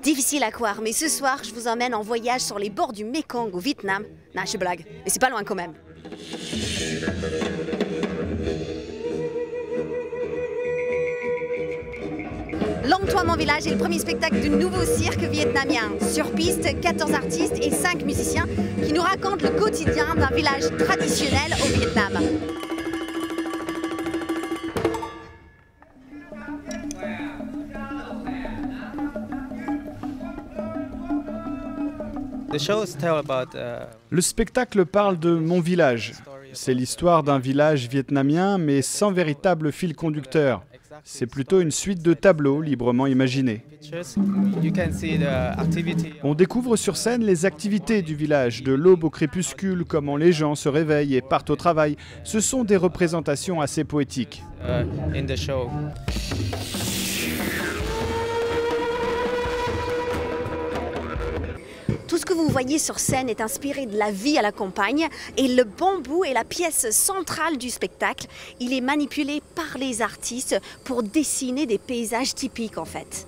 Difficile à croire, mais ce soir, je vous emmène en voyage sur les bords du Mekong au Vietnam. Non, je blague, mais c'est pas loin quand même. Long Toi Mon Village est le premier spectacle du nouveau cirque vietnamien. Sur piste, 14 artistes et 5 musiciens qui nous racontent le quotidien d'un village traditionnel au Vietnam. Le spectacle parle de mon village. C'est l'histoire d'un village vietnamien, mais sans véritable fil conducteur. C'est plutôt une suite de tableaux librement imaginés. On découvre sur scène les activités du village, de l'aube au crépuscule, comment les gens se réveillent et partent au travail. Ce sont des représentations assez poétiques. Tout ce que vous voyez sur scène est inspiré de la vie à la campagne et le bambou est la pièce centrale du spectacle. Il est manipulé par les artistes pour dessiner des paysages typiques en fait.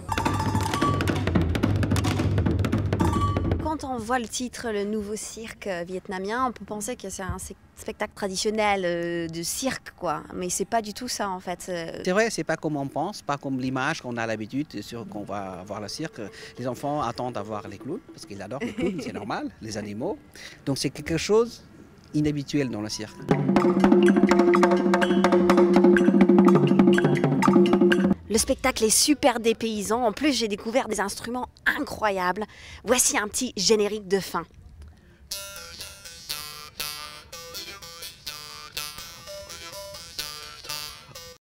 Quand on voit le titre, le nouveau cirque vietnamien, on peut penser que c'est un spectacle traditionnel de cirque, quoi. Mais c'est pas du tout ça, en fait. C'est vrai, c'est pas comme on pense, pas comme l'image qu'on a l'habitude, qu'on va voir le cirque. Les enfants attendent à voir les clowns, parce qu'ils adorent les clowns, c'est normal, les animaux. Donc c'est quelque chose d'inhabituel dans le cirque. Le spectacle est super dépaysant. En plus, j'ai découvert des instruments incroyables. Voici un petit générique de fin.